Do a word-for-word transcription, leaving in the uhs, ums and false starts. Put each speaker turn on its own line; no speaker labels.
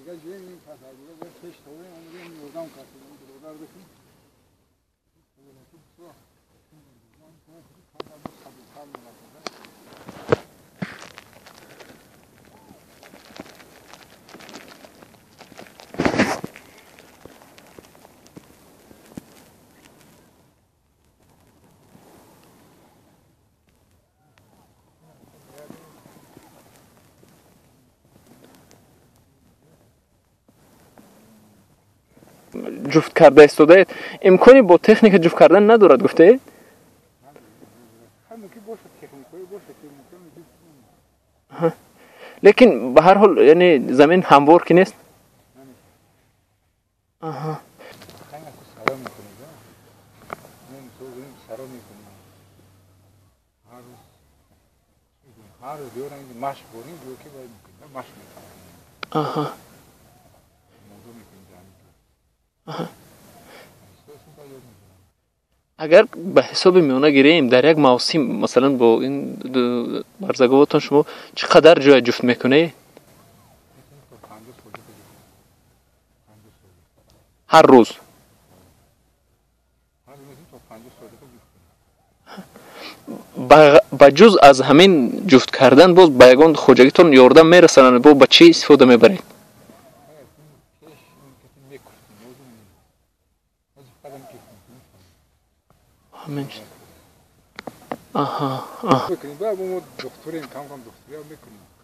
دیگه جوی این تصادیره باید کش توی اون رو یوردم کسی اون برودر بکنیم
جفت کرده استوده امکانی با تکنیک جفت کردن ندارد گفته؟
همه که باشه تکنیکایی باشه که ممکنه جفت
لیکن به هر حال یعنی زمین هموار که نیست؟ آها
خیلی که سرا میکنید من تو این سرا میکنید هر روز هر روز دیور اینکه مشق کنیم دیور که باید میکنید مشق میکنید
آها
موضوع میکنید جمعی
آها اگر به حساب میونه گیریم در یک موسم مثلا با این مرزگاوتون شما چقدر جای جفت میکنه؟ هر روز با جز از همین جفت کردن باز به یگان خوجگیتون یاردم میرسنن با با چی استفاده میبرید؟ همین آها آها
بکنیم بعد ما دکتریم کم کم دکتری هم میکنیم